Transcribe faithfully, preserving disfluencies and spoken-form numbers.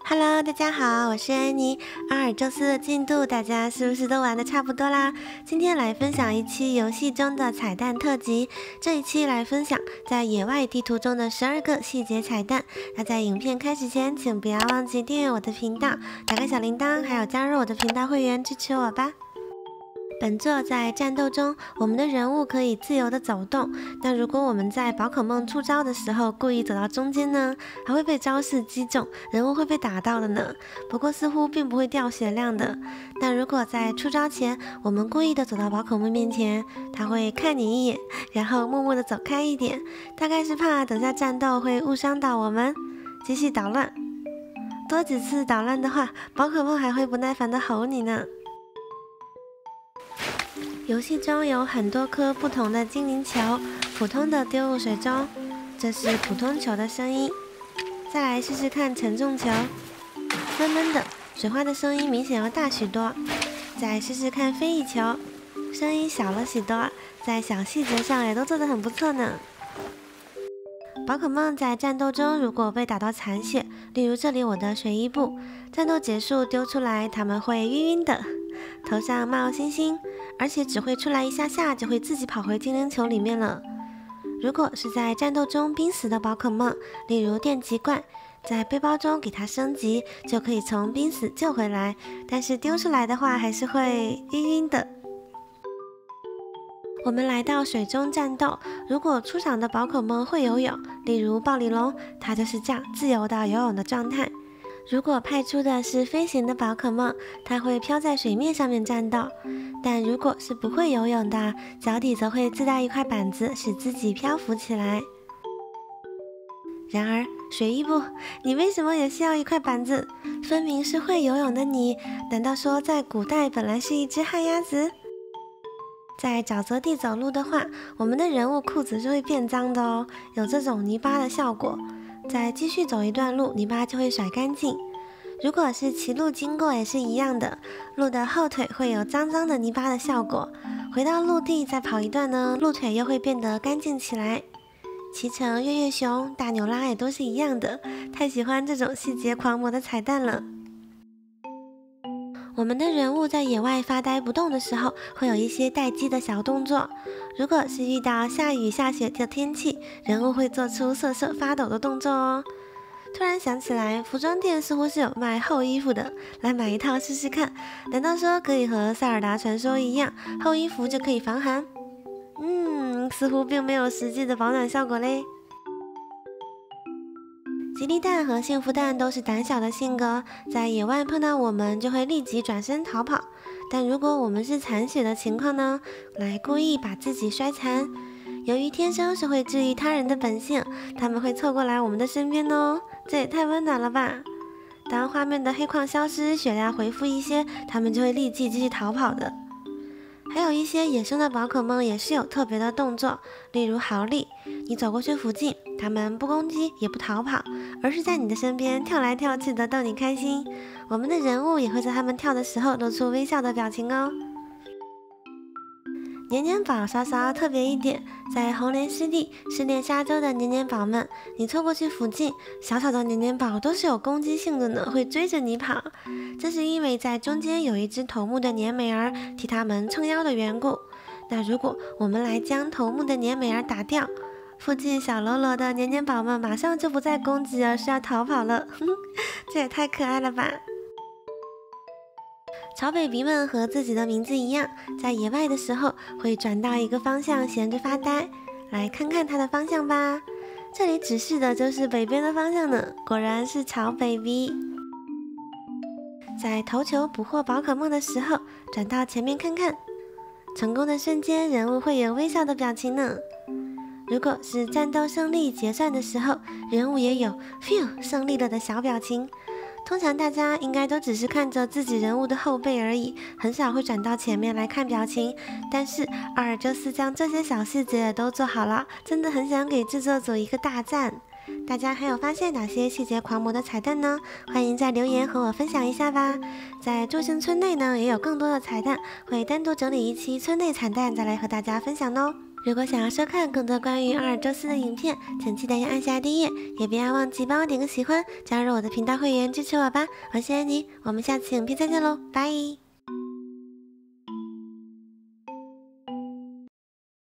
Hello， 大家好，我是安妮。阿尔宙斯的进度，大家是不是都玩的差不多啦？今天来分享一期游戏中的彩蛋特辑。这一期来分享在野外地图中的十二个细节彩蛋。那在影片开始前，请不要忘记订阅我的频道，打开小铃铛，还有加入我的频道会员，支持我吧。本作在战斗中，我们的人物可以自由的走动。但如果我们在宝可梦出招的时候故意走到中间呢，还会被招式击中，人物会被打到的呢。不过似乎并不会掉血量的。但如果在出招前，我们故意的走到宝可梦面前，它会看你一眼，然后默默的走开一点，大概是怕等下战斗会误伤到我们，继续捣乱。多几次捣乱的话，宝可梦还会不耐烦的吼你呢。游戏中有很多颗不同的精灵球，普通的丢入水中，这是普通球的声音。再来试试看沉重球，闷闷的，水花的声音明显要大许多。再试试看飞翼球，声音小了许多，在小细节上也都做得很不错呢。宝可梦在战斗中如果被打到残血，例如这里我的水衣布，战斗结束丢出来，它们会晕晕的，头上冒星星，而且只会出来一下下就会自己跑回精灵球里面了。如果是在战斗中濒死的宝可梦，例如电击怪，在背包中给它升级，就可以从濒死救回来，但是丢出来的话还是会晕晕的。我们来到水中战斗，如果出场的宝可梦会游泳，例如暴鲤龙，它就是这样自由的游泳的状态。如果派出的是飞行的宝可梦，它会飘在水面上面战斗，但如果是不会游泳的，脚底则会自带一块板子，使自己漂浮起来。然而水衣布，你为什么也需要一块板子？分明是会游泳的你，难道说在古代本来是一只旱鸭子？在沼泽地走路的话，我们的人物裤子是会变脏的哦，有这种泥巴的效果。再继续走一段路，泥巴就会甩干净。如果是骑路经过也是一样的，路的后腿会有脏脏的泥巴的效果，回到陆地再跑一段呢，路腿又会变得干净起来。骑乘月月熊、大牛拉也都是一样的，太喜欢这种细节狂魔的彩蛋了。我们的人物在野外发呆不动的时候，会有一些待机的小动作。如果是遇到下雨下雪的天气，人物会做出瑟瑟发抖的动作哦。突然想起来，服装店似乎是有卖厚衣服的，来买一套试试看。难道说可以和塞尔达传说一样，厚衣服就可以防寒？嗯，似乎并没有实际的保暖效果嘞。吉利蛋和幸福蛋都是胆小的性格，在野外碰到我们就会立即转身逃跑。但如果我们是残血的情况呢，来故意把自己摔残。由于天生是会治愈他人的本性，他们会凑过来我们的身边哦，这也太温暖了吧。当画面的黑框消失，血量恢复一些，他们就会立即继续逃跑的。还有一些野生的宝可梦也是有特别的动作，例如豪利，你走过去附近，它们不攻击也不逃跑，而是在你的身边跳来跳去的逗你开心。我们的人物也会在它们跳的时候露出微笑的表情哦。黏黏宝稍稍特别一点，在红莲湿地、试炼沙洲的黏黏宝们，你凑过去附近，小小的黏黏宝都是有攻击性的呢，会追着你跑。这是因为在中间有一只头目的黏美儿替他们撑腰的缘故。那如果我们来将头目的黏美儿打掉，附近小喽啰的黏黏宝们马上就不再攻击，而是要逃跑了。这也太可爱了吧！草北鼻们和自己的名字一样，在野外的时候会转到一个方向闲着发呆，来看看它的方向吧。这里指示的就是北边的方向呢，果然是草北鼻。在投球捕获宝可梦的时候，转到前面看看，成功的瞬间人物会有微笑的表情呢。如果是战斗胜利结算的时候，人物也有 phew 胜利了的小表情。通常大家应该都只是看着自己人物的后背而已，很少会转到前面来看表情。但是阿尔宙斯将这些小细节也都做好了，真的很想给制作组一个大赞。大家还有发现哪些细节狂魔的彩蛋呢？欢迎在留言和我分享一下吧。在祝星村内呢，也有更多的彩蛋，会单独整理一期村内彩蛋再来和大家分享哦。 如果想要收看更多关于阿尔宙斯的影片，请记得要按下订阅，也不要忘记帮我点个喜欢，加入我的频道会员支持我吧。我是安妮，我们下次影片再见喽，拜。